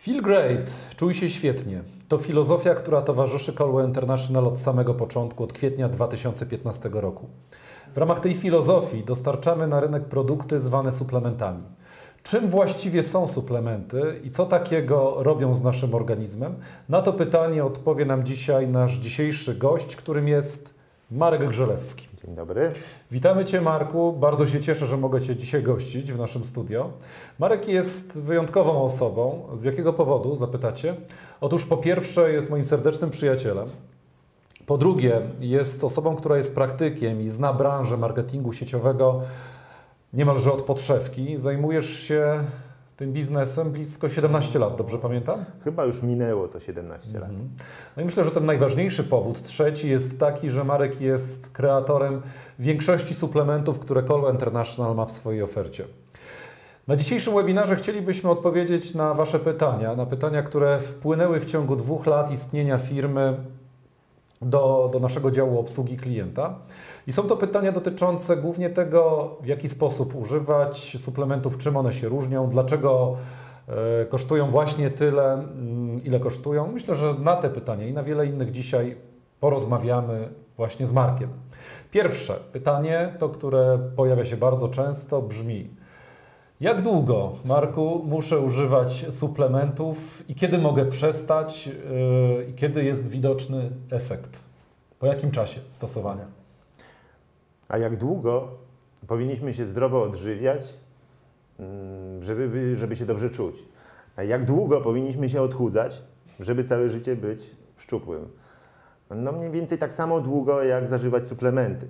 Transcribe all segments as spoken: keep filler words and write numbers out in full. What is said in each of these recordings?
Feel great, czuj się świetnie. To filozofia, która towarzyszy Colwell International od samego początku, od kwietnia dwa tysiące piętnastego roku. W ramach tej filozofii dostarczamy na rynek produkty zwane suplementami. Czym właściwie są suplementy i co takiego robią z naszym organizmem? Na to pytanie odpowie nam dzisiaj nasz dzisiejszy gość, którym jest Marek Grzelewski. Dzień dobry. Witamy Cię, Marku. Bardzo się cieszę, że mogę Cię dzisiaj gościć w naszym studio. Marek jest wyjątkową osobą. Z jakiego powodu, zapytacie? Otóż po pierwsze jest moim serdecznym przyjacielem. Po drugie jest osobą, która jest praktykiem i zna branżę marketingu sieciowego niemalże od podszewki. Zajmujesz się tym biznesem blisko siedemnaście lat, dobrze pamiętam? Chyba już minęło to siedemnaście lat. No i myślę, że ten najważniejszy powód, trzeci, jest taki, że Marek jest kreatorem większości suplementów, które Colwell International ma w swojej ofercie. Na dzisiejszym webinarze chcielibyśmy odpowiedzieć na Wasze pytania, na pytania, które wpłynęły w ciągu dwóch lat istnienia firmy do, do naszego działu obsługi klienta. I są to pytania dotyczące głównie tego, w jaki sposób używać suplementów, czym one się różnią, dlaczego e, kosztują właśnie tyle, m, ile kosztują. Myślę, że na te pytania i na wiele innych dzisiaj porozmawiamy właśnie z Markiem. Pierwsze pytanie, to które pojawia się bardzo często, brzmi: jak długo, Marku, muszę używać suplementów i kiedy mogę przestać yy, i kiedy jest widoczny efekt? Po jakim czasie stosowania? A jak długo powinniśmy się zdrowo odżywiać, żeby, żeby się dobrze czuć? A jak długo powinniśmy się odchudzać, żeby całe życie być szczupłym? No mniej więcej tak samo długo, jak zażywać suplementy.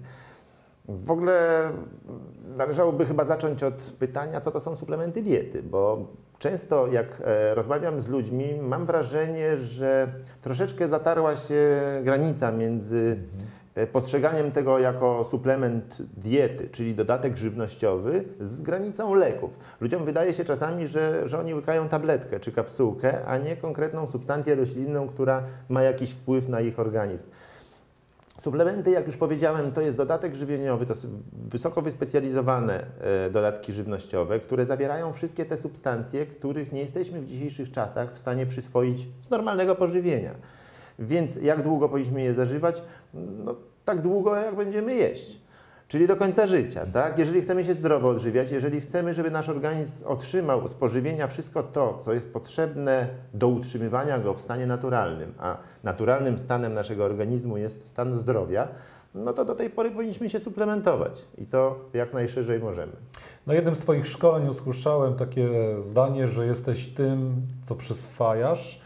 W ogóle należałoby chyba zacząć od pytania, co to są suplementy diety, bo często jak rozmawiam z ludźmi, mam wrażenie, że troszeczkę zatarła się granica między postrzeganiem tego jako suplement diety, czyli dodatek żywnościowy, z granicą leków. Ludziom wydaje się czasami, że, że oni łykają tabletkę czy kapsułkę, a nie konkretną substancję roślinną, która ma jakiś wpływ na ich organizm. Suplementy, jak już powiedziałem, to jest dodatek żywieniowy, to są wysoko wyspecjalizowane dodatki żywnościowe, które zawierają wszystkie te substancje, których nie jesteśmy w dzisiejszych czasach w stanie przyswoić z normalnego pożywienia. Więc jak długo powinniśmy je zażywać? No, tak długo, jak będziemy jeść. Czyli do końca życia, tak? Jeżeli chcemy się zdrowo odżywiać, jeżeli chcemy, żeby nasz organizm otrzymał z pożywienia wszystko to, co jest potrzebne do utrzymywania go w stanie naturalnym, a naturalnym stanem naszego organizmu jest stan zdrowia, no to do tej pory powinniśmy się suplementować i to jak najszerzej możemy. Na jednym z Twoich szkoleń usłyszałem takie zdanie, że jesteś tym, co przyswajasz.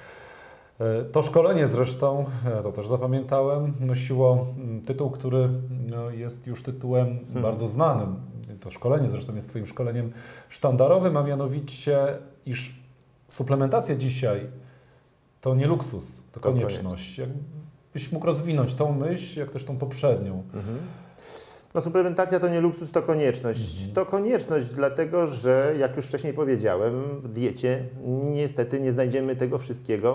To szkolenie zresztą, to też zapamiętałem, nosiło tytuł, który jest już tytułem hmm. bardzo znanym. To szkolenie zresztą jest Twoim szkoleniem sztandarowym, a mianowicie, iż suplementacja dzisiaj to nie luksus, to, to konieczność. Jakbyś mógł rozwinąć tą myśl, jak też tą poprzednią. Mhm. No, suplementacja to nie luksus, to konieczność. Mhm. To konieczność dlatego, że jak już wcześniej powiedziałem, w diecie niestety nie znajdziemy tego wszystkiego,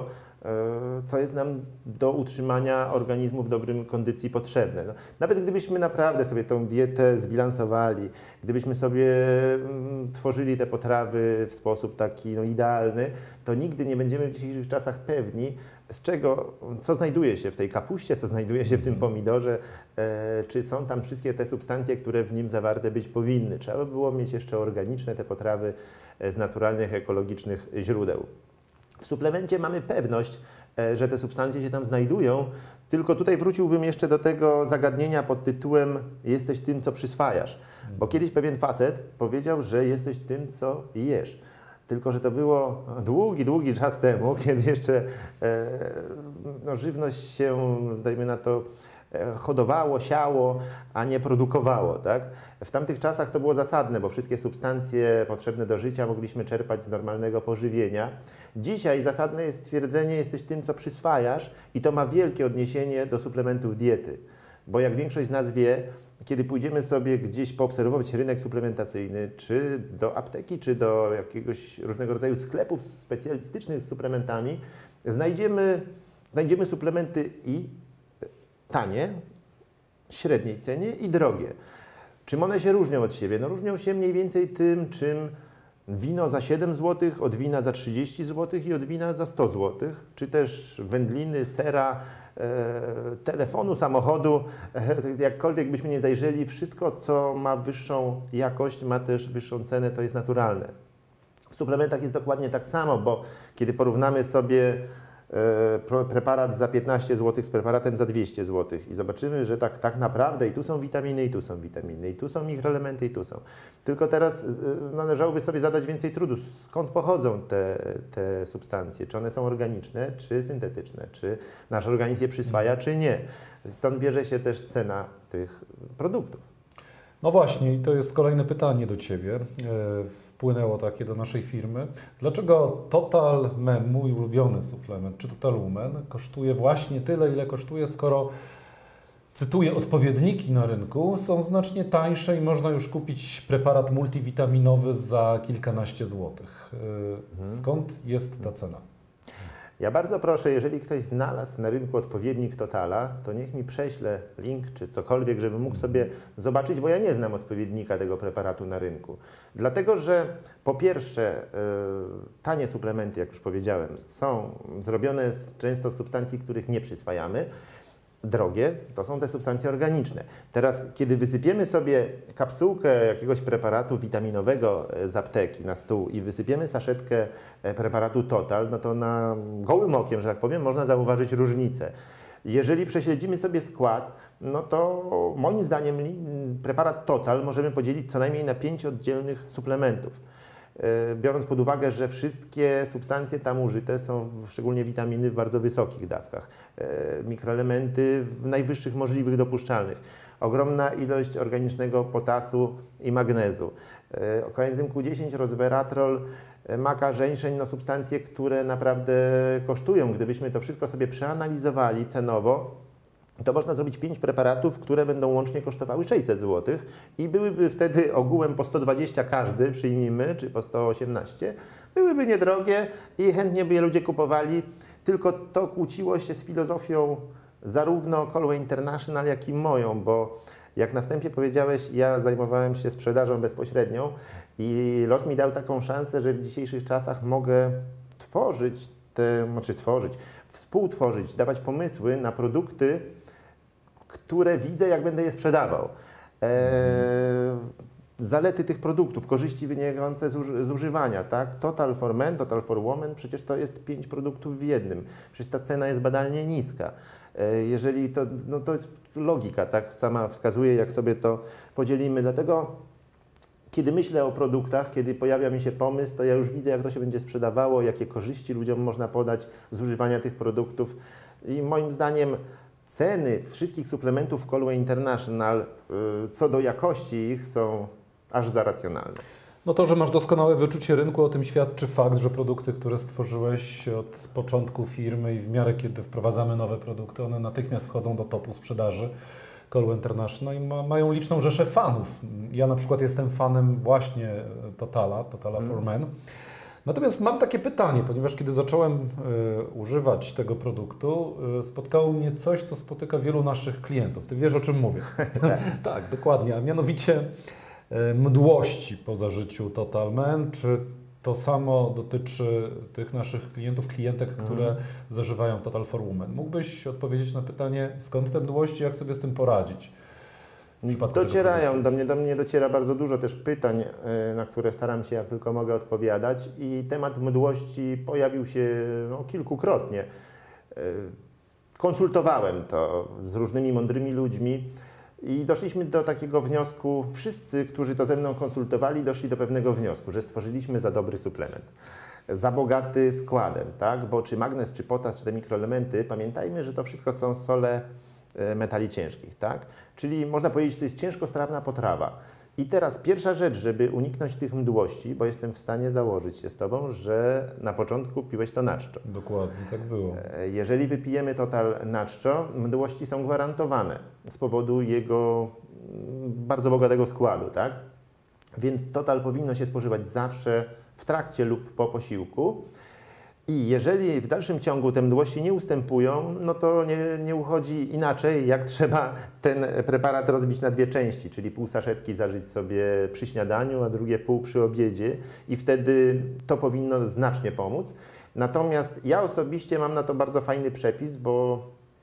co jest nam do utrzymania organizmu w dobrym kondycji potrzebne. No, nawet gdybyśmy naprawdę sobie tą dietę zbilansowali, gdybyśmy sobie mm, tworzyli te potrawy w sposób taki no, idealny, to nigdy nie będziemy w dzisiejszych czasach pewni, z czego, co znajduje się w tej kapuście, co znajduje się w tym pomidorze, e, czy są tam wszystkie te substancje, które w nim zawarte być powinny. Trzeba by było mieć jeszcze organiczne te potrawy z naturalnych, ekologicznych źródeł. W suplemencie mamy pewność, że te substancje się tam znajdują, tylko tutaj wróciłbym jeszcze do tego zagadnienia pod tytułem jesteś tym, co przyswajasz. Bo kiedyś pewien facet powiedział, że jesteś tym, co jesz. Tylko że to było długi, długi czas temu, kiedy jeszcze e, no, żywność się, dajmy na to, hodowało, siało, a nie produkowało. Tak? W tamtych czasach to było zasadne, bo wszystkie substancje potrzebne do życia mogliśmy czerpać z normalnego pożywienia. Dzisiaj zasadne jest stwierdzenie, jesteś tym, co przyswajasz, i to ma wielkie odniesienie do suplementów diety. Bo jak większość z nas wie, kiedy pójdziemy sobie gdzieś poobserwować rynek suplementacyjny, czy do apteki, czy do jakiegoś różnego rodzaju sklepów specjalistycznych z suplementami, znajdziemy, znajdziemy suplementy i tanie, średniej cenie i drogie. Czym one się różnią od siebie? No różnią się mniej więcej tym, czym wino za siedem złotych, od wina za trzydzieści złotych i od wina za sto złotych, czy też wędliny, sera, e, telefonu, samochodu, e, jakkolwiek byśmy nie zajrzeli, wszystko co ma wyższą jakość, ma też wyższą cenę, to jest naturalne. W suplementach jest dokładnie tak samo, bo kiedy porównamy sobie e, preparat za piętnaście złotych z preparatem za dwieście złotych i zobaczymy, że tak, tak naprawdę i tu są witaminy, i tu są witaminy, i tu są mikroelementy, i tu są. Tylko teraz e, należałoby sobie zadać więcej trudu. Skąd pochodzą te, te substancje? Czy one są organiczne, czy syntetyczne? Czy nasz organizm je przyswaja, czy nie? Stąd bierze się też cena tych produktów. No właśnie, i to jest kolejne pytanie do Ciebie. E, wpłynęło takie do naszej firmy. Dlaczego Total Men, mój ulubiony suplement, czy Total Women, kosztuje właśnie tyle, ile kosztuje, skoro, cytuję, odpowiedniki na rynku są znacznie tańsze i można już kupić preparat multivitaminowy za kilkanaście złotych. E, skąd jest ta cena? Ja bardzo proszę, jeżeli ktoś znalazł na rynku odpowiednik Totala, to niech mi prześle link czy cokolwiek, żebym mógł sobie zobaczyć, bo ja nie znam odpowiednika tego preparatu na rynku. Dlatego, że po pierwsze yy, tanie suplementy, jak już powiedziałem, są zrobione z często substancji, których nie przyswajamy. Drogie to są te substancje organiczne. Teraz, kiedy wysypiemy sobie kapsułkę jakiegoś preparatu witaminowego z apteki na stół i wysypiemy saszetkę preparatu Total, no to na gołym okiem, że tak powiem, można zauważyć różnicę. Jeżeli prześledzimy sobie skład, no to moim zdaniem preparat Total możemy podzielić co najmniej na pięć oddzielnych suplementów. Biorąc pod uwagę, że wszystkie substancje tam użyte są, szczególnie witaminy, w bardzo wysokich dawkach, mikroelementy w najwyższych możliwych dopuszczalnych, ogromna ilość organicznego potasu i magnezu, koenzym Q dziesięć, resveratrol, maka, żeńszeń, no substancje, które naprawdę kosztują. Gdybyśmy to wszystko sobie przeanalizowali cenowo, to można zrobić pięć preparatów, które będą łącznie kosztowały sześćset złotych i byłyby wtedy ogółem po sto dwadzieścia każdy, przyjmijmy, czy po sto osiemnaście. Byłyby niedrogie i chętnie by je ludzie kupowali, tylko to kłóciło się z filozofią zarówno Colway International, jak i moją, bo jak na wstępie powiedziałeś, ja zajmowałem się sprzedażą bezpośrednią i los mi dał taką szansę, że w dzisiejszych czasach mogę tworzyć te, znaczy tworzyć, współtworzyć, dawać pomysły na produkty, które widzę, jak będę je sprzedawał. Eee, zalety tych produktów, korzyści wynikające z, uży z używania, tak? Total for Men, Total for Women, przecież to jest pięć produktów w jednym. Przecież ta cena jest badalnie niska. Eee, jeżeli to, no to jest logika, tak? Sama wskazuje, jak sobie to podzielimy. Dlatego, kiedy myślę o produktach, kiedy pojawia mi się pomysł, to ja już widzę, jak to się będzie sprzedawało, jakie korzyści ludziom można podać z używania tych produktów. I moim zdaniem ceny wszystkich suplementów Colway International yy, co do jakości ich są aż za racjonalne. No to, że masz doskonałe wyczucie rynku, o tym świadczy fakt, że produkty, które stworzyłeś od początku firmy i w miarę kiedy wprowadzamy nowe produkty, one natychmiast wchodzą do topu sprzedaży Colway International i ma, mają liczną rzeszę fanów. Ja na przykład jestem fanem właśnie Totala, Totala mm. for Men. Natomiast mam takie pytanie, ponieważ kiedy zacząłem y, używać tego produktu, y, spotkało mnie coś, co spotyka wielu naszych klientów. Ty wiesz, o czym mówię. Tak, dokładnie, a mianowicie y, mdłości po zażyciu Total Men. Czy to samo dotyczy tych naszych klientów, klientek, które mm. zażywają Total for Women? Mógłbyś odpowiedzieć na pytanie, skąd te mdłości, jak sobie z tym poradzić? Docierają do mnie, do mnie dociera bardzo dużo też pytań, na które staram się jak tylko mogę odpowiadać i temat mdłości pojawił się no, kilkukrotnie. Konsultowałem to z różnymi mądrymi ludźmi i doszliśmy do takiego wniosku, wszyscy, którzy to ze mną konsultowali, doszli do pewnego wniosku, że stworzyliśmy za dobry suplement, za bogaty składem, tak? Bo czy magnez, czy potas, czy te mikroelementy, pamiętajmy, że to wszystko są sole metali ciężkich, tak? Czyli można powiedzieć, że to jest ciężkostrawna potrawa. I teraz pierwsza rzecz, żeby uniknąć tych mdłości, bo jestem w stanie założyć się z Tobą, że na początku piłeś to na czczo. Dokładnie, tak było. Jeżeli wypijemy Total na czczo, mdłości są gwarantowane z powodu jego bardzo bogatego składu, tak? Więc Total powinno się spożywać zawsze w trakcie lub po posiłku. I jeżeli w dalszym ciągu te mdłości nie ustępują, no to nie, nie uchodzi inaczej, jak trzeba ten preparat rozbić na dwie części, czyli pół saszetki zażyć sobie przy śniadaniu, a drugie pół przy obiedzie i wtedy to powinno znacznie pomóc. Natomiast ja osobiście mam na to bardzo fajny przepis, bo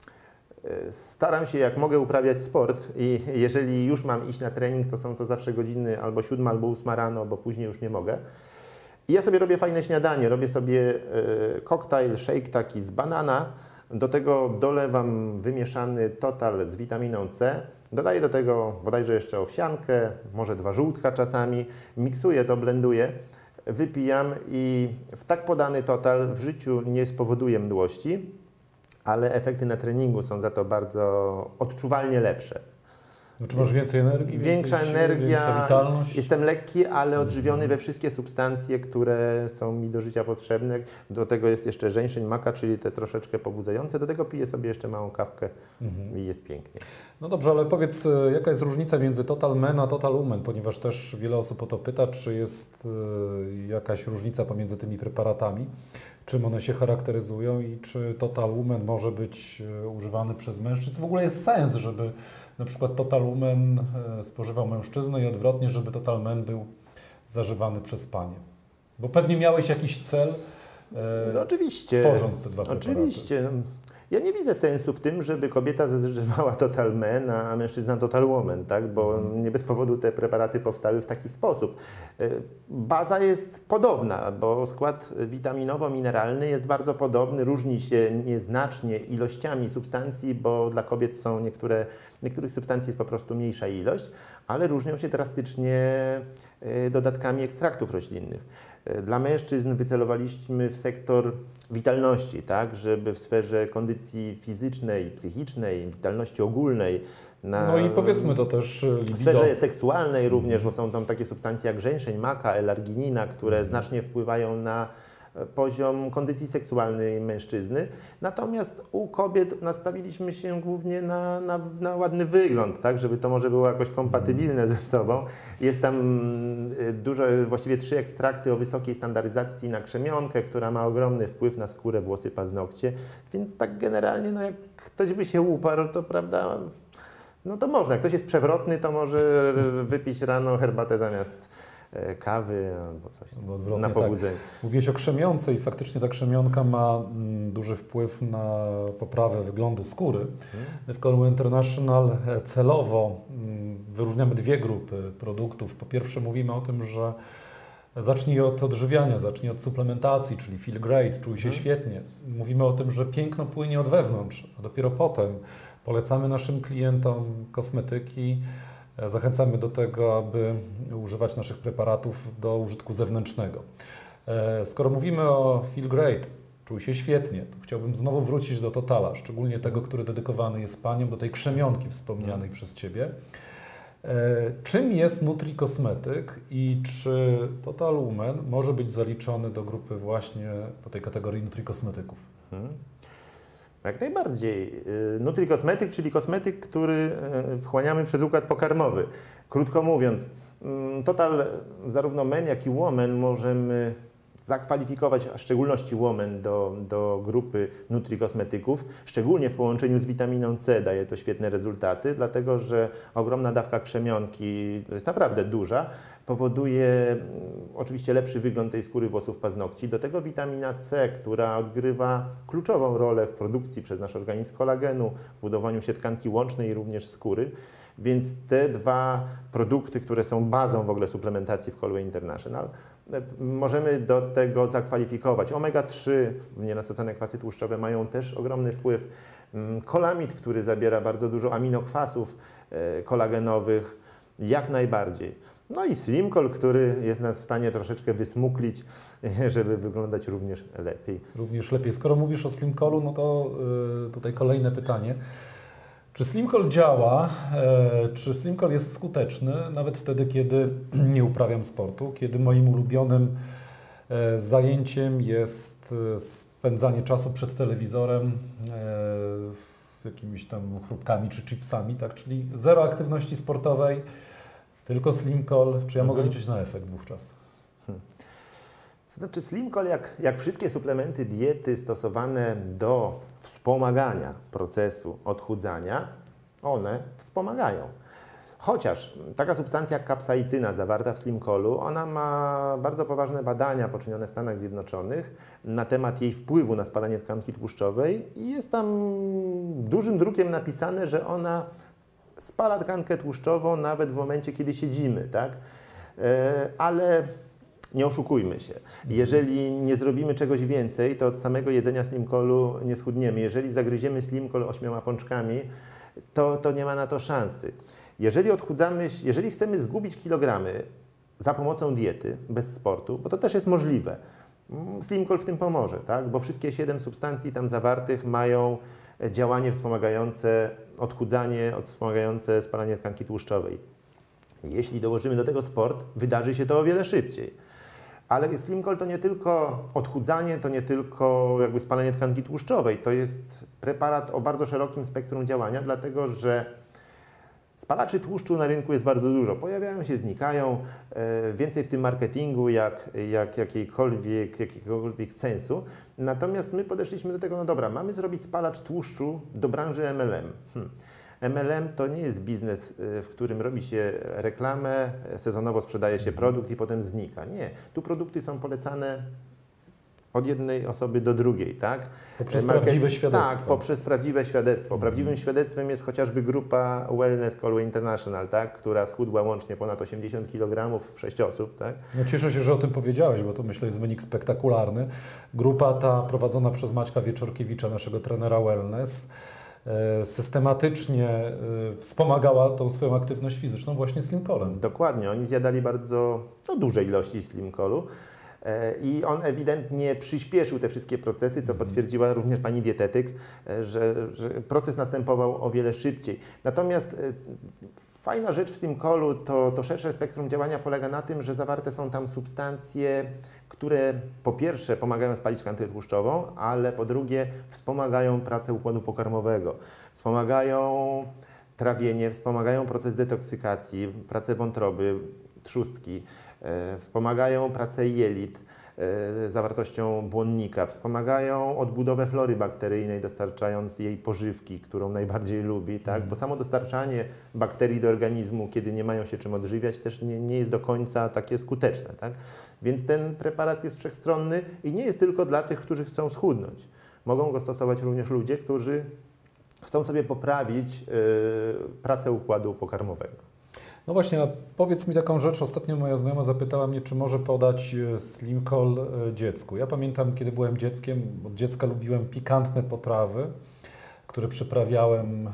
staram się, jak mogę, uprawiać sport i jeżeli już mam iść na trening, to są to zawsze godziny albo siódma, albo ósma rano, bo później już nie mogę. I ja sobie robię fajne śniadanie, robię sobie e, koktajl, shake taki z banana, do tego dolewam wymieszany total z witaminą C, dodaję do tego bodajże jeszcze owsiankę, może dwa żółtka czasami, miksuję to, blenduję, wypijam i w tak podany total w życiu nie spowoduje mdłości, ale efekty na treningu są za to bardzo odczuwalnie lepsze. No, czy masz więcej energii? Większa więcej energia, siły, większa witalność? Jestem lekki, ale odżywiony we wszystkie substancje, które są mi do życia potrzebne. Do tego jest jeszcze żeńszeń, maka, czyli te troszeczkę pobudzające. Do tego piję sobie jeszcze małą kawkę mhm. i jest pięknie. No dobrze, ale powiedz, jaka jest różnica między Total Men a Total Woman? Ponieważ też wiele osób o to pyta, czy jest y, jakaś różnica pomiędzy tymi preparatami, czym one się charakteryzują i czy Total Woman może być y, używany przez mężczyzn? W ogóle jest sens, żeby na przykład Total Woman e, spożywał mężczyznę i odwrotnie, żeby Total Men był zażywany przez panie. Bo pewnie miałeś jakiś cel, e, no oczywiście, tworząc te dwa preparaty. Oczywiście. Ja nie widzę sensu w tym, żeby kobieta zażywała Total Men, a mężczyzna Total Woman, tak? Bo nie bez powodu te preparaty powstały w taki sposób. Baza jest podobna, bo skład witaminowo-mineralny jest bardzo podobny, różni się nieznacznie ilościami substancji, bo dla kobiet są niektóre, niektórych substancji jest po prostu mniejsza ilość, ale różnią się drastycznie dodatkami ekstraktów roślinnych. Dla mężczyzn wycelowaliśmy w sektor witalności, tak, żeby w sferze kondycji fizycznej, psychicznej, witalności ogólnej, na, no i powiedzmy to też libido. W sferze seksualnej również, bo są tam takie substancje jak żeńszeń, maka, L-arginina, które mm. znacznie wpływają na poziom kondycji seksualnej mężczyzny. Natomiast u kobiet nastawiliśmy się głównie na, na, na ładny wygląd, tak, żeby to może było jakoś kompatybilne ze sobą. Jest tam dużo, właściwie trzy ekstrakty o wysokiej standaryzacji na krzemionkę, która ma ogromny wpływ na skórę, włosy, paznokcie. Więc tak generalnie, no jak ktoś by się uparł, to prawda, no to można. Jak ktoś jest przewrotny, to może wypić rano herbatę zamiast kawy albo coś no, na pobudzenie. Tak. Mówiłeś o krzemionce i faktycznie ta krzemionka ma mm, duży wpływ na poprawę wyglądu skóry. Hmm. W Color International celowo mm, wyróżniamy dwie grupy produktów. Po pierwsze mówimy o tym, że zacznij od odżywiania, zacznij od suplementacji, czyli feel great, czuj się hmm. świetnie. Mówimy o tym, że piękno płynie od wewnątrz, a dopiero potem polecamy naszym klientom kosmetyki. Zachęcamy do tego, aby używać naszych preparatów do użytku zewnętrznego. Skoro mówimy o Feel Great, czuj się świetnie, to chciałbym znowu wrócić do Totala, szczególnie tego, który dedykowany jest paniom, do tej krzemionki wspomnianej hmm. przez Ciebie. Czym jest NutriCosmetyk i czy Total Woman może być zaliczony do grupy właśnie, do tej kategorii NutriCosmetyków? Hmm. Jak najbardziej. NutriCosmetyk, czyli kosmetyk, który wchłaniamy przez układ pokarmowy. Krótko mówiąc, Total, zarówno men, jak i woman możemy zakwalifikować, a w szczególności woman, do, do grupy NutriCosmetyków, szczególnie w połączeniu z witaminą C daje to świetne rezultaty, dlatego że ogromna dawka krzemionki, to jest naprawdę duża, powoduje oczywiście lepszy wygląd tej skóry, włosów, paznokci. Do tego witamina C, która odgrywa kluczową rolę w produkcji przez nasz organizm kolagenu, w budowaniu się tkanki łącznej i również skóry. Więc te dwa produkty, które są bazą w ogóle suplementacji w Colway International, możemy do tego zakwalifikować. omega trzy, nienasycone kwasy tłuszczowe mają też ogromny wpływ. Kolamid, który zabiera bardzo dużo aminokwasów kolagenowych, jak najbardziej. No i Slimcol, który jest nas w stanie troszeczkę wysmuklić, żeby wyglądać również lepiej. Również lepiej. Skoro mówisz o Slimcolu, no to yy, tutaj kolejne pytanie. Czy Slimcol działa, yy, czy Slimcol jest skuteczny nawet wtedy, kiedy nie uprawiam sportu, kiedy moim ulubionym yy, zajęciem jest yy, spędzanie czasu przed telewizorem yy, z jakimiś tam chrupkami czy chipsami, tak? Czyli zero aktywności sportowej, tylko Slimcol. Czy ja mogę liczyć na efekt wówczas? Hmm. Znaczy Slimcol, jak, jak wszystkie suplementy diety stosowane do wspomagania procesu odchudzania, one wspomagają. Chociaż taka substancja jak kapsaicyna zawarta w Slimcolu, ona ma bardzo poważne badania poczynione w Stanach Zjednoczonych na temat jej wpływu na spalanie tkanki tłuszczowej i jest tam dużym drukiem napisane, że ona spala tkankę tłuszczową nawet w momencie, kiedy siedzimy, tak? E, ale nie oszukujmy się. Jeżeli nie zrobimy czegoś więcej, to od samego jedzenia Slimcolu nie schudniemy. Jeżeli zagryziemy Slimcol ośmioma pączkami, to, to nie ma na to szansy. Jeżeli odchudzamy, jeżeli chcemy zgubić kilogramy za pomocą diety, bez sportu, bo to też jest możliwe, Slimcol w tym pomoże, tak? Bo wszystkie siedem substancji tam zawartych mają działanie wspomagające odchudzanie, wspomagające spalanie tkanki tłuszczowej. Jeśli dołożymy do tego sport, wydarzy się to o wiele szybciej. Ale Slimcol to nie tylko odchudzanie, to nie tylko jakby spalanie tkanki tłuszczowej, to jest preparat o bardzo szerokim spektrum działania, dlatego że spalaczy tłuszczu na rynku jest bardzo dużo. Pojawiają się, znikają. E, więcej w tym marketingu jak, jak jakiejkolwiek, jakiegokolwiek sensu. Natomiast my podeszliśmy do tego, no dobra, mamy zrobić spalacz tłuszczu do branży M L M. Hm. M L M to nie jest biznes, w którym robi się reklamę, sezonowo sprzedaje się produkt i potem znika. Nie. Tu produkty są polecane od jednej osoby do drugiej, tak? Poprzez Market... prawdziwe świadectwo. Tak, poprzez prawdziwe świadectwo. Prawdziwym mm. świadectwem jest chociażby grupa Wellness Call International, tak? Która schudła łącznie ponad osiemdziesiąt kilogramów w sześć osób, tak? No cieszę się, że o tym powiedziałeś, bo to myślę jest wynik spektakularny. Grupa ta prowadzona przez Maćka Wieczorkiewicza, naszego trenera Wellness, systematycznie wspomagała tą swoją aktywność fizyczną właśnie Slimcolem. Dokładnie. Oni zjadali bardzo no, duże ilości Slimcolu. I on ewidentnie przyspieszył te wszystkie procesy, co potwierdziła również pani dietetyk, że, że proces następował o wiele szybciej. Natomiast fajna rzecz w Slimcolu to, to szersze spektrum działania polega na tym, że zawarte są tam substancje, które po pierwsze pomagają spalić tkankę tłuszczową, ale po drugie wspomagają pracę układu pokarmowego, wspomagają trawienie, wspomagają proces detoksykacji, pracę wątroby, trzustki, wspomagają pracę jelit e, zawartością błonnika, wspomagają odbudowę flory bakteryjnej, dostarczając jej pożywki, którą najbardziej lubi, tak? Mm. Bo samo dostarczanie bakterii do organizmu, kiedy nie mają się czym odżywiać, też nie, nie jest do końca takie skuteczne, tak? Więc ten preparat jest wszechstronny i nie jest tylko dla tych, którzy chcą schudnąć. Mogą go stosować również ludzie, którzy chcą sobie poprawić e, pracę układu pokarmowego. No właśnie, a powiedz mi taką rzecz. Ostatnio moja znajoma zapytała mnie, czy może podać Slimcol dziecku. Ja pamiętam, kiedy byłem dzieckiem, od dziecka lubiłem pikantne potrawy, które przyprawiałem e,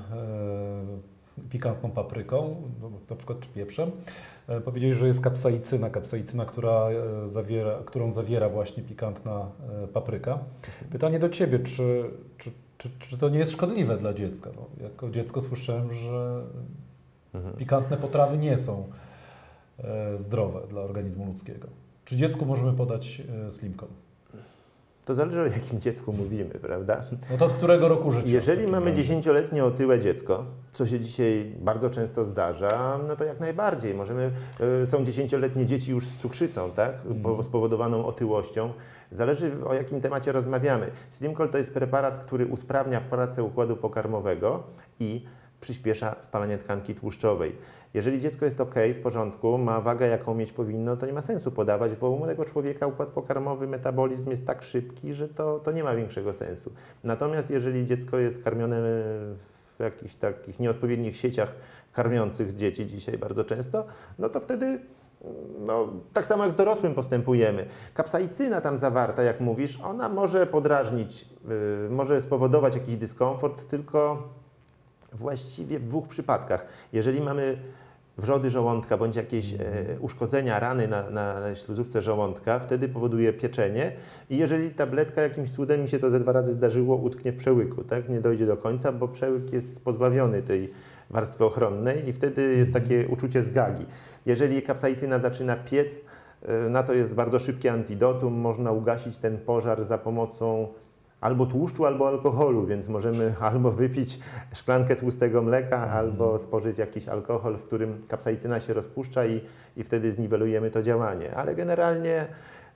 pikantną papryką, na przykład czy pieprzem. E, powiedzieli, że jest kapsaicyna, kapsaicyna, która zawiera, którą zawiera właśnie pikantna e, papryka. Pytanie do Ciebie, czy, czy, czy, czy to nie jest szkodliwe dla dziecka? No, jako dziecko słyszałem, że pikantne potrawy nie są e, zdrowe dla organizmu ludzkiego. Czy dziecku możemy podać e, Slimcol? To zależy, o jakim dziecku mówimy, prawda? No to od którego roku życia? Jeżeli mamy dziesięcioletnie otyłe dziecko, co się dzisiaj bardzo często zdarza, no to jak najbardziej. Możemy, y, są dziesięcioletnie dzieci już z cukrzycą, tak? Mm. spowodowaną otyłością. Zależy, o jakim temacie rozmawiamy. Slimcol to jest preparat, który usprawnia pracę układu pokarmowego i przyspiesza spalanie tkanki tłuszczowej. Jeżeli dziecko jest ok, w porządku, ma wagę, jaką mieć powinno, to nie ma sensu podawać, bo u młodego człowieka układ pokarmowy, metabolizm jest tak szybki, że to, to nie ma większego sensu. Natomiast jeżeli dziecko jest karmione w jakichś takich nieodpowiednich sieciach karmiących dzieci dzisiaj bardzo często, no to wtedy no, tak samo jak z dorosłym postępujemy. Kapsaicyna tam zawarta, jak mówisz, ona może podrażnić, yy, może spowodować jakiś dyskomfort, tylko właściwie w dwóch przypadkach. Jeżeli mamy wrzody żołądka bądź jakieś e, uszkodzenia, rany na, na, na śluzówce żołądka, wtedy powoduje pieczenie i jeżeli tabletka jakimś cudem, mi się to ze dwa razy zdarzyło, utknie w przełyku, tak? Nie dojdzie do końca, bo przełyk jest pozbawiony tej warstwy ochronnej i wtedy jest takie uczucie zgagi. Jeżeli kapsaicyna zaczyna piec, e, na to jest bardzo szybkie antidotum, można ugasić ten pożar za pomocą albo tłuszczu, albo alkoholu, więc możemy albo wypić szklankę tłustego mleka, mm. albo spożyć jakiś alkohol, w którym kapsaicyna się rozpuszcza i, i wtedy zniwelujemy to działanie. Ale generalnie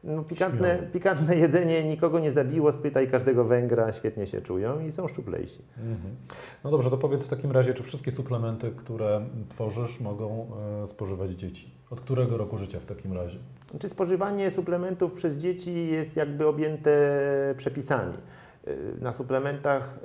No, pikantne, pikantne jedzenie nikogo nie zabiło, spytaj każdego Węgra, świetnie się czują i są szczuplejsi. Mhm. No dobrze, to powiedz w takim razie, czy wszystkie suplementy, które tworzysz, mogą e, spożywać dzieci? Od którego roku życia w takim razie? Czy spożywanie suplementów przez dzieci jest jakby objęte przepisami? Na suplementach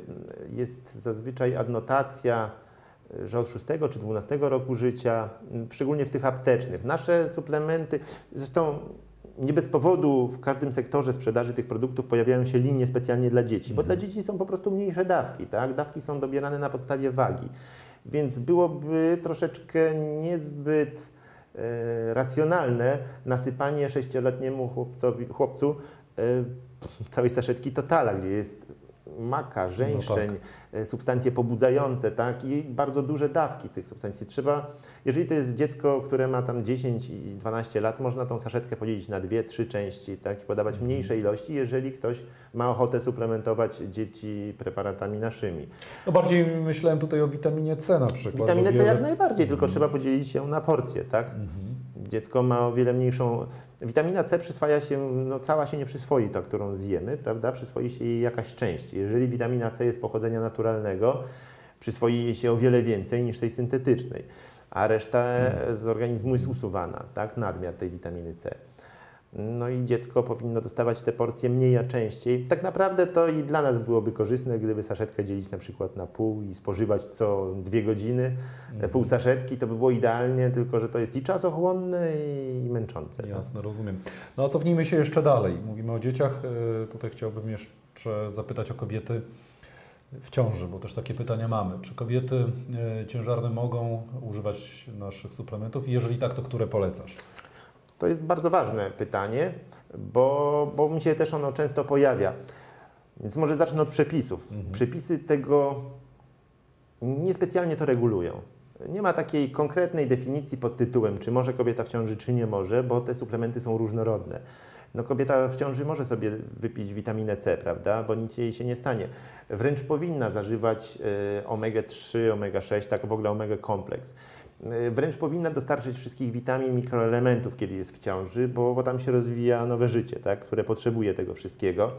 jest zazwyczaj adnotacja, że od szóstego czy dwunastego roku życia, szczególnie w tych aptecznych. Nasze suplementy, zresztą nie bez powodu w każdym sektorze sprzedaży tych produktów pojawiają się linie specjalnie dla dzieci, bo dla dzieci są po prostu mniejsze dawki, tak? Dawki są dobierane na podstawie wagi, więc byłoby troszeczkę niezbyt e, racjonalne nasypanie sześcioletniemu chłopcowi, chłopcu e, całej saszetki Totala, gdzie jest maka, żeńszeń, no tak. substancje pobudzające, tak? I bardzo duże dawki tych substancji. Trzeba, jeżeli to jest dziecko, które ma tam dziesięć i dwanaście lat, można tą saszetkę podzielić na dwie, trzy części, tak? I podawać mniejsze ilości, jeżeli ktoś ma ochotę suplementować dzieci preparatami naszymi. No bardziej myślałem tutaj o witaminie C na przykład. Witaminę C wiele... jak najbardziej, tylko trzeba podzielić ją na porcje, tak? Mhm. Dziecko ma o wiele mniejszą... Witamina C przyswaja się, no cała się nie przyswoi, ta, którą zjemy, prawda? Przyswoi się jej jakaś część. Jeżeli witamina C jest pochodzenia naturalnego, przyswoi jej się o wiele więcej niż tej syntetycznej, a reszta z organizmu jest usuwana, tak? Nadmiar tej witaminy C. No i dziecko powinno dostawać te porcje mniej, a częściej. Tak naprawdę to i dla nas byłoby korzystne, gdyby saszetkę dzielić na przykład na pół i spożywać co dwie godziny. Mhm. Pół saszetki to by było idealnie, tylko że to jest i czasochłonne, i męczące. Jasne, tak? Rozumiem. No a cofnijmy się jeszcze dalej. Mówimy o dzieciach. Tutaj chciałbym jeszcze zapytać o kobiety w ciąży, bo też takie pytania mamy. Czy kobiety ciężarne mogą używać naszych suplementów i jeżeli tak, to które polecasz? To jest bardzo ważne pytanie, bo, bo mi się też ono często pojawia. Więc może zacznę od przepisów. Mhm. Przepisy tego niespecjalnie to regulują. Nie ma takiej konkretnej definicji pod tytułem, czy może kobieta w ciąży, czy nie może, bo te suplementy są różnorodne. No kobieta w ciąży może sobie wypić witaminę C, prawda, bo nic jej się nie stanie. Wręcz powinna zażywać y, omega trzy, omega sześć, tak w ogóle omega kompleks. Wręcz powinna dostarczyć wszystkich witamin, mikroelementów, kiedy jest w ciąży, bo, bo tam się rozwija nowe życie, tak, które potrzebuje tego wszystkiego.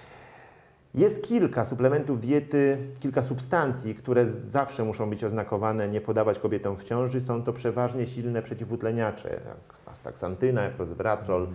Jest kilka suplementów diety, kilka substancji, które zawsze muszą być oznakowane, nie podawać kobietom w ciąży. Są to przeważnie silne przeciwutleniacze, jak astaxantyna, jak resveratrol,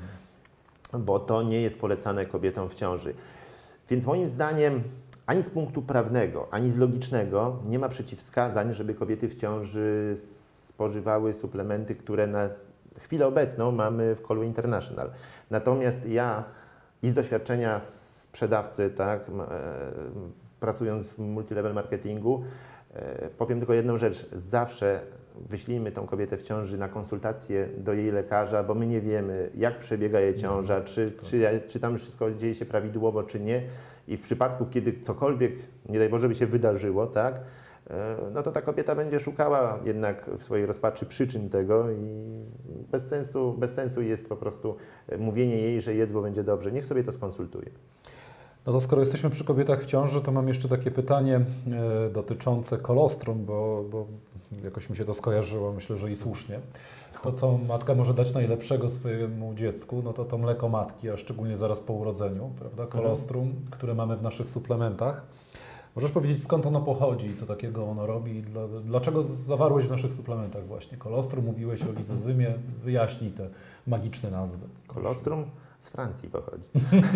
bo to nie jest polecane kobietom w ciąży. Więc moim zdaniem ani z punktu prawnego, ani z logicznego nie ma przeciwwskazań, żeby kobiety w ciąży spożywały suplementy, które na chwilę obecną mamy w Kolue International. Natomiast ja i z doświadczenia sprzedawcy, tak, e, pracując w multilevel marketingu, e, powiem tylko jedną rzecz. Zawsze wyślijmy tą kobietę w ciąży na konsultację do jej lekarza, bo my nie wiemy, jak przebiega jej ciąża, czy, czy, czy tam wszystko dzieje się prawidłowo, czy nie. I w przypadku, kiedy cokolwiek, nie daj Boże, by się wydarzyło, tak, no to ta kobieta będzie szukała jednak w swojej rozpaczy przyczyn tego i bez sensu, bez sensu jest po prostu mówienie jej, że jedz, bo będzie dobrze. Niech sobie to skonsultuje. No to skoro jesteśmy przy kobietach w ciąży, to mam jeszcze takie pytanie e, dotyczące kolostrum, bo, bo jakoś mi się to skojarzyło, myślę, że i słusznie. To, co matka może dać najlepszego swojemu dziecku, no to to mleko matki, a szczególnie zaraz po urodzeniu, prawda? Kolostrum, mhm. które mamy w naszych suplementach. Możesz powiedzieć, skąd ono pochodzi, co takiego ono robi i dla, dlaczego zawarłeś w naszych suplementach właśnie kolostrum, mówiłeś o lizozymie, wyjaśnij te magiczne nazwy. Kolostrum z Francji pochodzi,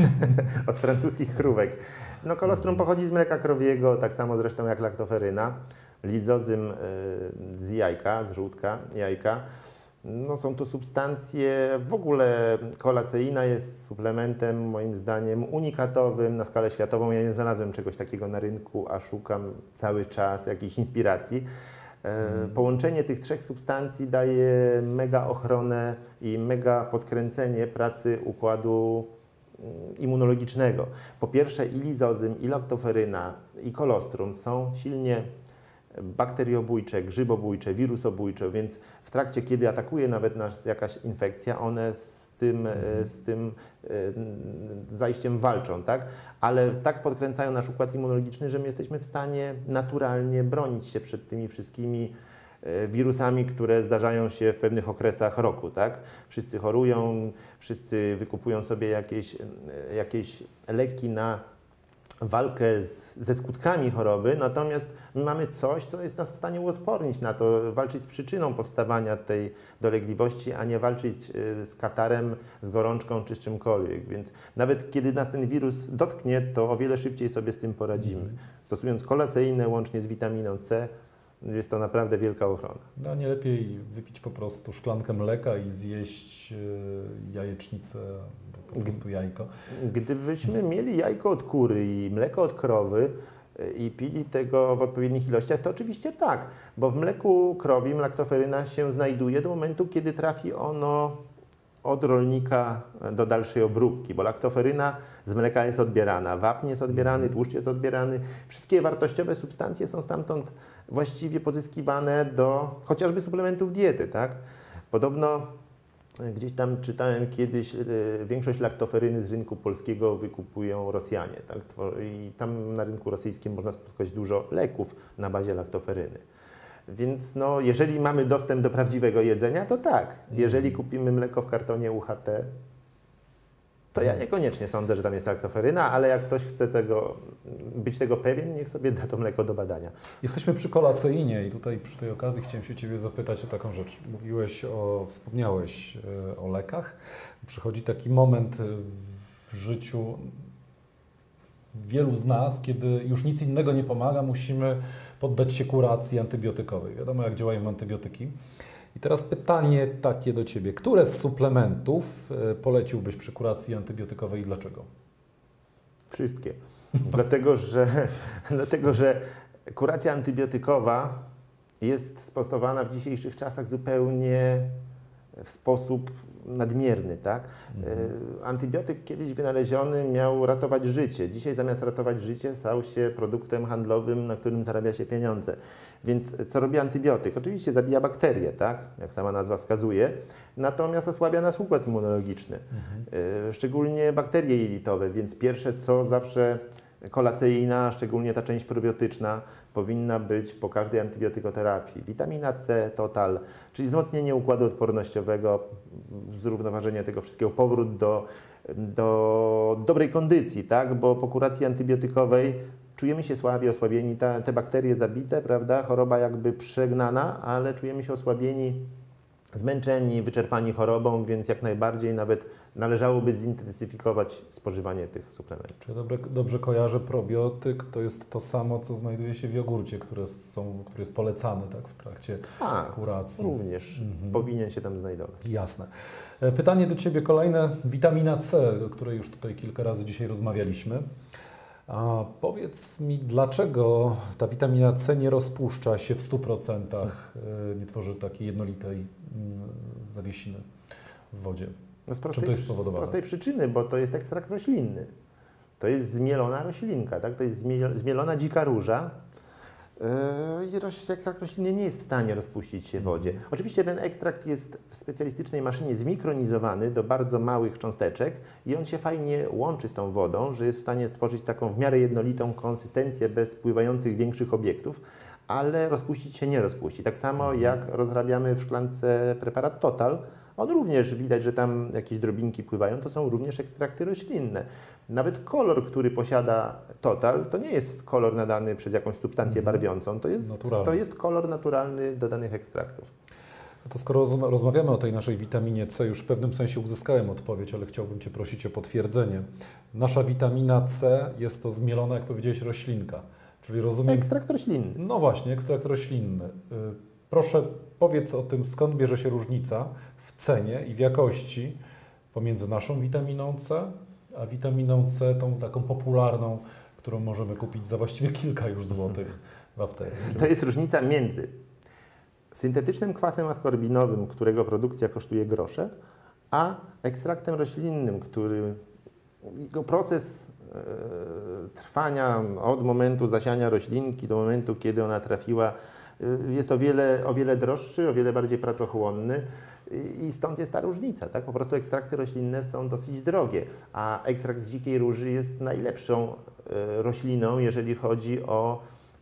od francuskich chrówek. No kolostrum pochodzi z mleka krowiego, tak samo zresztą jak laktoferyna, lizozym y, z jajka, z żółtka jajka. No są to substancje, w ogóle kolaceina jest suplementem moim zdaniem unikatowym na skalę światową. Ja nie znalazłem czegoś takiego na rynku, a szukam cały czas jakiejś inspiracji. E, połączenie tych trzech substancji daje mega ochronę i mega podkręcenie pracy układu immunologicznego. Po pierwsze i lizozym, i laktoferyna, i kolostrum są silnie bakteriobójcze, grzybobójcze, wirusobójcze, więc w trakcie, kiedy atakuje nawet nas jakaś infekcja, one z tym, mhm. z tym zajściem walczą, tak? Ale tak podkręcają nasz układ immunologiczny, że my jesteśmy w stanie naturalnie bronić się przed tymi wszystkimi wirusami, które zdarzają się w pewnych okresach roku, tak? Wszyscy chorują, wszyscy wykupują sobie jakieś, jakieś leki na walkę z, ze skutkami choroby, natomiast my mamy coś, co jest nas w stanie uodpornić na to, walczyć z przyczyną powstawania tej dolegliwości, a nie walczyć z katarem, z gorączką czy z czymkolwiek. Więc nawet kiedy nas ten wirus dotknie, to o wiele szybciej sobie z tym poradzimy. Mm. Stosując kolaceinę łącznie z witaminą C, jest to naprawdę wielka ochrona. No nie lepiej wypić po prostu szklankę mleka i zjeść jajecznicę, po prostu jajko. Gdybyśmy mieli jajko od kury i mleko od krowy i pili tego w odpowiednich ilościach, to oczywiście tak, bo w mleku krowim laktoferyna się znajduje do momentu, kiedy trafi ono od rolnika do dalszej obróbki, bo laktoferyna z mleka jest odbierana, wapń jest odbierany, tłuszcz jest odbierany. Wszystkie wartościowe substancje są stamtąd właściwie pozyskiwane do chociażby suplementów diety, tak? Podobno gdzieś tam czytałem kiedyś, większość laktoferyny z rynku polskiego wykupują Rosjanie, tak? I tam na rynku rosyjskim można spotkać dużo leków na bazie laktoferyny. Więc no, jeżeli mamy dostęp do prawdziwego jedzenia, to tak. Jeżeli kupimy mleko w kartonie U H T, to ja niekoniecznie sądzę, że tam jest laktoferyna, ale jak ktoś chce tego, być tego pewien, niech sobie da to mleko do badania. Jesteśmy przy kolaceinie i tutaj przy tej okazji chciałem się Ciebie zapytać o taką rzecz. Mówiłeś o, wspomniałeś o lekach. Przychodzi taki moment w życiu wielu z nas, kiedy już nic innego nie pomaga, musimy poddać się kuracji antybiotykowej. Wiadomo, jak działają antybiotyki. I teraz pytanie takie do Ciebie. Które z suplementów poleciłbyś przy kuracji antybiotykowej i dlaczego? Wszystkie. dlatego, że, dlatego, że kuracja antybiotykowa jest stosowana w dzisiejszych czasach zupełnie w sposób nadmierny, tak? Mhm. Antybiotyk kiedyś wynaleziony miał ratować życie. Dzisiaj zamiast ratować życie stał się produktem handlowym, na którym zarabia się pieniądze. Więc co robi antybiotyk? Oczywiście zabija bakterie, tak? Jak sama nazwa wskazuje, natomiast osłabia nasz układ immunologiczny. Mhm. Szczególnie bakterie jelitowe, więc pierwsze co zawsze kolaceina, szczególnie ta część probiotyczna, powinna być po każdej antybiotykoterapii. Witamina C, Total, czyli wzmocnienie układu odpornościowego, zrównoważenie tego wszystkiego, powrót do, do dobrej kondycji, tak? Bo po kuracji antybiotykowej czujemy się słabi, osłabieni, ta, te bakterie zabite, prawda? Choroba jakby przegnana, ale czujemy się osłabieni, zmęczeni, wyczerpani chorobą, więc jak najbardziej nawet należałoby zintensyfikować spożywanie tych suplementów. Czy dobrze, dobrze kojarzę, probiotyk to jest to samo, co znajduje się w jogurcie, które, są, które jest polecane tak, w trakcie A, kuracji. Również mhm. powinien się tam znajdować. Jasne. Pytanie do Ciebie kolejne. Witamina C, o której już tutaj kilka razy dzisiaj rozmawialiśmy. A powiedz mi, dlaczego ta witamina C nie rozpuszcza się w stu procentach, nie tworzy takiej jednolitej zawiesiny w wodzie? No z prostej, Czym to jest spowodowane? Z prostej przyczyny, bo to jest ekstrakt roślinny. To jest zmielona roślinka, tak? To jest zmielona dzika róża. Yy, ekstrakt roślinny nie jest w stanie rozpuścić się w wodzie. Oczywiście ten ekstrakt jest w specjalistycznej maszynie zmikronizowany do bardzo małych cząsteczek i on się fajnie łączy z tą wodą, że jest w stanie stworzyć taką w miarę jednolitą konsystencję bez pływających większych obiektów, ale rozpuścić się nie rozpuści. Tak samo jak rozrabiamy w szklance preparat Total, on również widać, że tam jakieś drobinki pływają, to są również ekstrakty roślinne. Nawet kolor, który posiada Total, to nie jest kolor nadany przez jakąś substancję barwiącą, to jest, to jest kolor naturalny do danych ekstraktów. No to skoro rozmawiamy o tej naszej witaminie C, już w pewnym sensie uzyskałem odpowiedź, ale chciałbym Cię prosić o potwierdzenie. Nasza witamina C jest to zmielona, jak powiedziałeś, roślinka. Czyli rozumiem... Ekstrakt roślinny. No właśnie, ekstrakt roślinny. Proszę, powiedz o tym, skąd bierze się różnica w cenie i w jakości pomiędzy naszą witaminą C, a witaminą C, tą taką popularną, którą możemy kupić za właściwie kilka już złotych w aptece. To jest różnica między syntetycznym kwasem askorbinowym, którego produkcja kosztuje grosze, a ekstraktem roślinnym, który jego proces e, trwania od momentu zasiania roślinki do momentu, kiedy ona trafiła, e, jest o wiele, o wiele droższy, o wiele bardziej pracochłonny i stąd jest ta różnica. Tak? Po prostu ekstrakty roślinne są dosyć drogie, a ekstrakt z dzikiej róży jest najlepszą e, rośliną, jeżeli chodzi o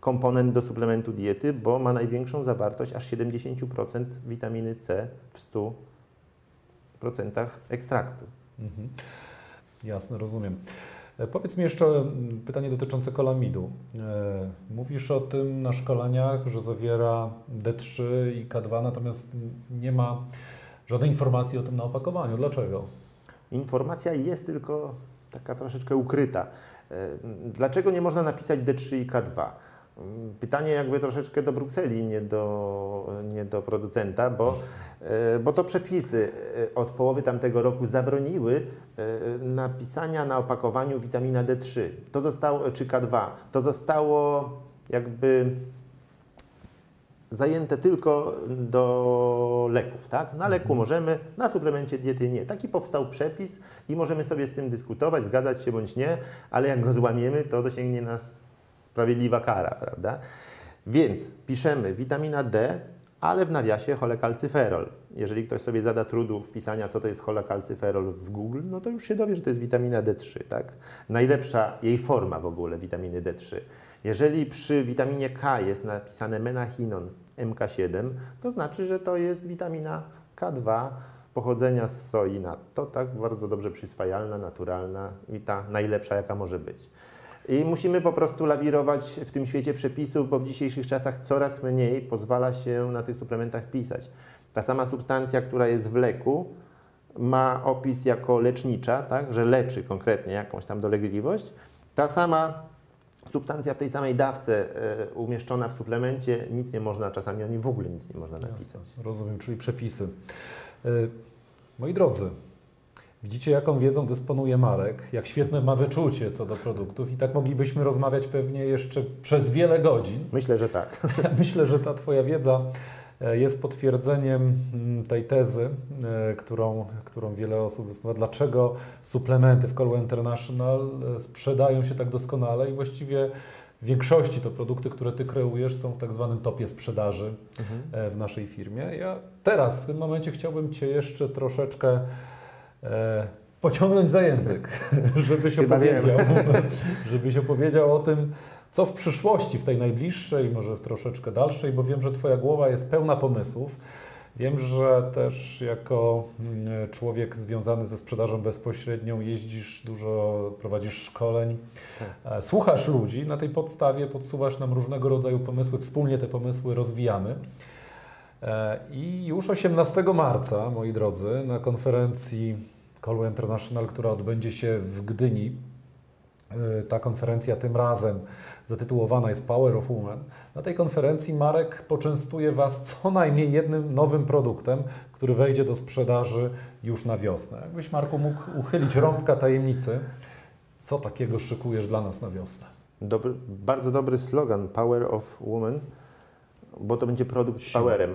komponent do suplementu diety, bo ma największą zawartość, aż siedemdziesiąt procent witaminy C w stu procentach ekstraktu. Mhm. Jasne, rozumiem. Powiedz mi jeszcze pytanie dotyczące kolamidu. Mówisz o tym na szkoleniach, że zawiera D trzy i K dwa, natomiast nie ma żadnej informacji o tym na opakowaniu. Dlaczego? Informacja jest tylko taka troszeczkę ukryta. Dlaczego nie można napisać D trzy i K dwa? Pytanie jakby troszeczkę do Brukseli, nie do, nie do producenta, bo, bo to przepisy od połowy tamtego roku zabroniły napisania na opakowaniu witamina D trzy to zostało, czy K dwa. To zostało jakby zajęte tylko do leków, tak? Na leku możemy, na suplemencie diety nie. Taki powstał przepis i możemy sobie z tym dyskutować, zgadzać się bądź nie, ale jak go złamiemy, to dosięgnie nas sprawiedliwa kara, prawda? Więc piszemy witamina D, ale w nawiasie cholekalcyferol. Jeżeli ktoś sobie zada trudu wpisania, co to jest cholekalcyferol w Google, no to już się dowie, że to jest witamina D trzy, tak? Najlepsza jej forma w ogóle witaminy D trzy. Jeżeli przy witaminie K jest napisane menachinon M K siedem, to znaczy, że to jest witamina K dwa pochodzenia z soi natto, tak? Bardzo dobrze przyswajalna, naturalna i ta najlepsza, jaka może być. I musimy po prostu lawirować w tym świecie przepisów, bo w dzisiejszych czasach coraz mniej pozwala się na tych suplementach pisać. Ta sama substancja, która jest w leku, ma opis jako lecznicza, tak, że leczy konkretnie jakąś tam dolegliwość. Ta sama substancja w tej samej dawce y, umieszczona w suplemencie, nic nie można, czasami o nim w ogóle nic nie można napisać. Jasne, rozumiem, czyli przepisy. Y, moi drodzy, widzicie, jaką wiedzą dysponuje Marek, jak świetne ma wyczucie co do produktów i tak moglibyśmy rozmawiać pewnie jeszcze przez wiele godzin. Myślę, że tak. Myślę, że ta Twoja wiedza jest potwierdzeniem tej tezy, którą, którą wiele osób wystawia. Dlaczego suplementy w Colwell International sprzedają się tak doskonale i właściwie w większości to produkty, które Ty kreujesz, są w tak zwanym topie sprzedaży mhm. w naszej firmie. Ja teraz, w tym momencie chciałbym Cię jeszcze troszeczkę e, pociągnąć za język, żebyś opowiedział, żebyś opowiedział o tym, co w przyszłości, w tej najbliższej, może w troszeczkę dalszej, bo wiem, że Twoja głowa jest pełna pomysłów. Wiem, że też jako człowiek związany ze sprzedażą bezpośrednią jeździsz dużo, prowadzisz szkoleń, tak. Słuchasz ludzi, na tej podstawie podsuwasz nam różnego rodzaju pomysły, wspólnie te pomysły rozwijamy. I już osiemnastego marca, moi drodzy, na konferencji Colwell International, która odbędzie się w Gdyni, ta konferencja tym razem zatytułowana jest Power of Women. Na tej konferencji Marek poczęstuje Was co najmniej jednym nowym produktem, który wejdzie do sprzedaży już na wiosnę. Jakbyś, Marku, mógł uchylić rąbka tajemnicy, co takiego szykujesz dla nas na wiosnę? Dobry, bardzo dobry slogan Power of Women, bo to będzie produkt z powerem.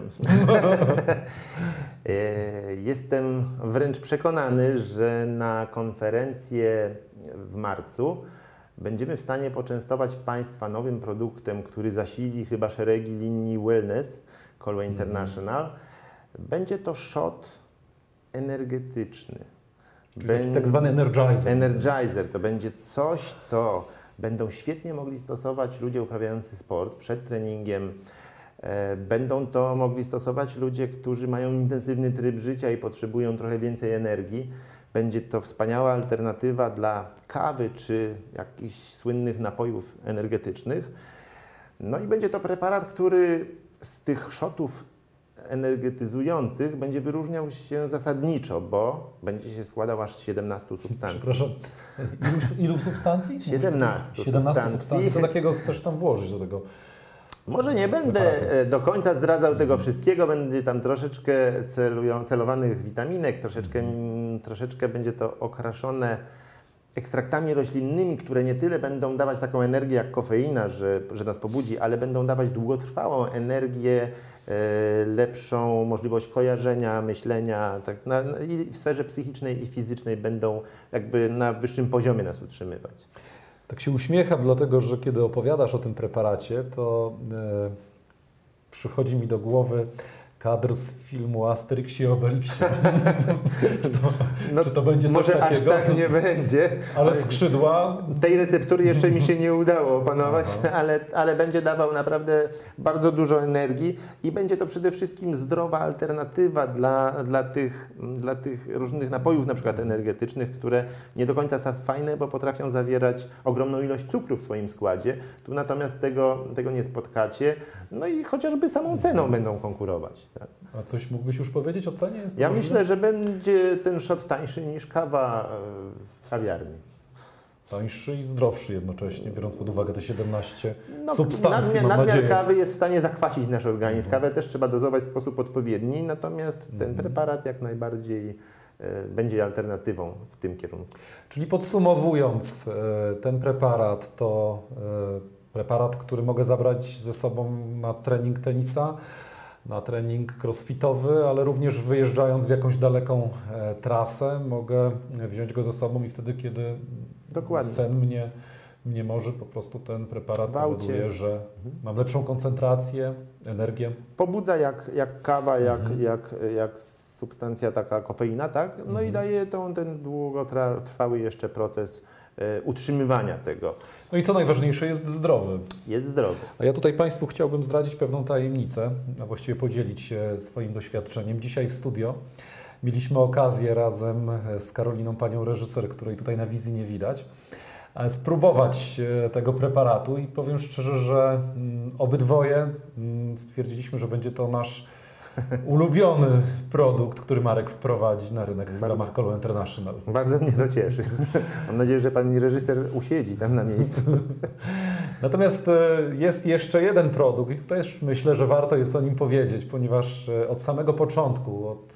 Jestem wręcz przekonany, że na konferencję w marcu będziemy w stanie poczęstować Państwa nowym produktem, który zasili chyba szeregi linii wellness, Colwell International. Mm. Będzie to shot energetyczny. Czyli tak zwany energizer. Energizer to będzie coś, co będą świetnie mogli stosować ludzie uprawiający sport przed treningiem. Będą to mogli stosować ludzie, którzy mają intensywny tryb życia i potrzebują trochę więcej energii. Będzie to wspaniała alternatywa dla kawy czy jakichś słynnych napojów energetycznych. No i będzie to preparat, który z tych shotów energetyzujących będzie wyróżniał się zasadniczo, bo będzie się składał aż z siedemnastu substancji. Przepraszam, ilu, ilu substancji? siedemnastu, siedemnastu substancji. substancji. Co takiego chcesz tam włożyć do tego? Może nie będę do końca zdradzał tego wszystkiego, będzie tam troszeczkę celują, celowanych witaminek, troszeczkę, troszeczkę będzie to okraszone ekstraktami roślinnymi, które nie tyle będą dawać taką energię jak kofeina, że, że nas pobudzi, ale będą dawać długotrwałą energię, e, lepszą możliwość kojarzenia, myślenia, tak, na, i w sferze psychicznej i fizycznej będą jakby na wyższym poziomie nas utrzymywać. Tak się uśmiecham, dlatego że kiedy opowiadasz o tym preparacie, to e, przychodzi mi do głowy kadr z filmu Asterix i Obelixie. czy, to, no, czy to będzie coś może takiego? aż tak nie będzie. Ale skrzydła... Tej receptury jeszcze mi się nie udało opanować, ale, ale będzie dawał naprawdę bardzo dużo energii i będzie to przede wszystkim zdrowa alternatywa dla, dla, tych, dla tych różnych napojów, na przykład energetycznych, które nie do końca są fajne, bo potrafią zawierać ogromną ilość cukru w swoim składzie. Tu natomiast tego, tego nie spotkacie. No i chociażby samą ceną będą konkurować. Tak? A coś mógłbyś już powiedzieć o cenie? Jest Ja możliwe? myślę, że będzie ten shot tańszy niż kawa w kawiarni. Tańszy i zdrowszy jednocześnie, biorąc pod uwagę te siedemnaście No, substancji, nadmiar, mam nadmiar nadzieję. kawy jest w stanie zakwasić nasz organizm. Kawę też trzeba dozować w sposób odpowiedni, natomiast ten Mhm. preparat jak najbardziej e, będzie alternatywą w tym kierunku. Czyli podsumowując, e, ten preparat to e, preparat, który mogę zabrać ze sobą na trening tenisa, na trening crossfitowy, ale również wyjeżdżając w jakąś daleką e, trasę, mogę wziąć go ze sobą i wtedy, kiedy Dokładnie. sen mnie, mnie może, po prostu ten preparat W aucie. powoduje, że mam lepszą koncentrację, energię. Pobudza jak, jak kawa, jak, Mhm. jak, jak substancja taka kofeina, tak? No Mhm. i daje tą, ten długotrwały jeszcze proces e, utrzymywania tego. No i co najważniejsze, jest zdrowy. Jest zdrowy. A ja tutaj Państwu chciałbym zdradzić pewną tajemnicę, a właściwie podzielić się swoim doświadczeniem. Dzisiaj w studio mieliśmy okazję razem z Karoliną, panią reżyser, której tutaj na wizji nie widać, spróbować tego preparatu i powiem szczerze, że obydwoje stwierdziliśmy, że będzie to nasz ulubiony produkt, który Marek wprowadzi na rynek w ramach Colo International. Bardzo mnie to cieszy. Mam nadzieję, że pani reżyser usiedzi tam na miejscu. Natomiast jest jeszcze jeden produkt i też myślę, że warto jest o nim powiedzieć, ponieważ od samego początku, od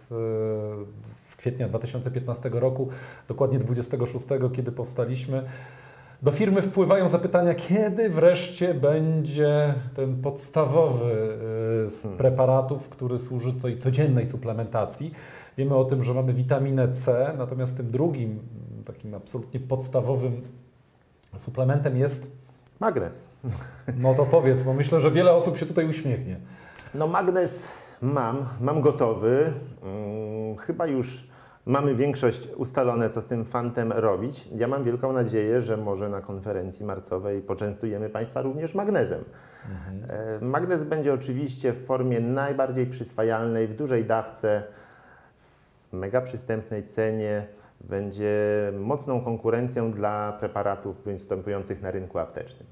w kwietnia dwa tysiące piętnastego roku, dokładnie dwudziestego szóstego, kiedy powstaliśmy, do firmy wpływają zapytania, kiedy wreszcie będzie ten podstawowy z preparatów, który służy tej codziennej suplementacji. Wiemy o tym, że mamy witaminę C, natomiast tym drugim, takim absolutnie podstawowym suplementem jest... Magnez. No to powiedz, bo myślę, że wiele osób się tutaj uśmiechnie. No magnez mam, mam gotowy. Hmm, chyba już mamy większość ustalone, co z tym fantem robić. Ja mam wielką nadzieję, że może na konferencji marcowej poczęstujemy Państwa również magnezem. Mhm. Magnez będzie oczywiście w formie najbardziej przyswajalnej, w dużej dawce, w mega przystępnej cenie. Będzie mocną konkurencją dla preparatów występujących na rynku aptecznym.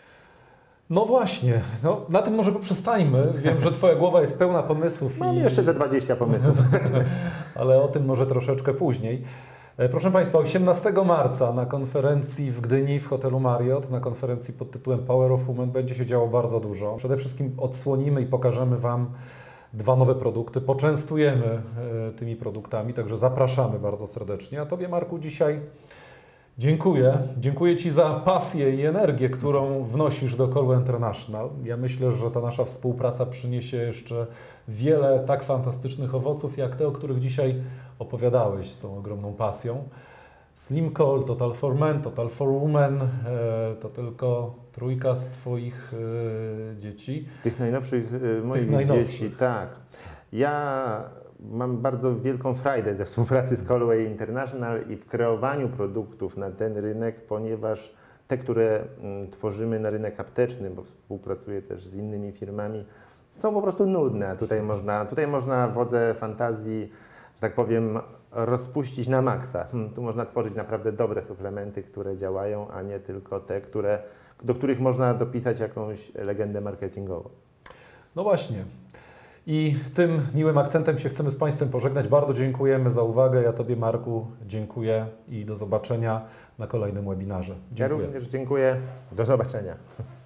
No właśnie, no, na tym może poprzestańmy. Wiem, że Twoja głowa jest pełna pomysłów. Mam i... jeszcze ze dwadzieścia pomysłów. Ale o tym może troszeczkę później. Proszę Państwa, osiemnastego marca na konferencji w Gdyni w hotelu Marriott, na konferencji pod tytułem Power of Women będzie się działo bardzo dużo. Przede wszystkim odsłonimy i pokażemy Wam dwa nowe produkty, poczęstujemy tymi produktami, także zapraszamy bardzo serdecznie. A Tobie, Marku, dzisiaj dziękuję. Dziękuję Ci za pasję i energię, którą wnosisz do Colo International. Ja myślę, że ta nasza współpraca przyniesie jeszcze wiele tak fantastycznych owoców, jak te, o których dzisiaj opowiadałeś z tą ogromną pasją. Slim Call, Total for Men, Total for Women, to tylko trójka z Twoich dzieci. Tych najnowszych moich Tych najnowszych. dzieci, tak. Ja mam bardzo wielką frajdę ze współpracy z Colo International i w kreowaniu produktów na ten rynek, ponieważ te, które mm, tworzymy na rynek apteczny, bo współpracuję też z innymi firmami, są po prostu nudne. A tutaj można, tutaj można wodze fantazji, że tak powiem, rozpuścić na maksa. Hmm, tu można tworzyć naprawdę dobre suplementy, które działają, a nie tylko te, które, do których można dopisać jakąś legendę marketingową. No właśnie. I tym miłym akcentem się chcemy z Państwem pożegnać. Bardzo dziękujemy za uwagę. Ja Tobie, Marku, dziękuję i do zobaczenia na kolejnym webinarze. Dziękuję. Ja również dziękuję. Do zobaczenia.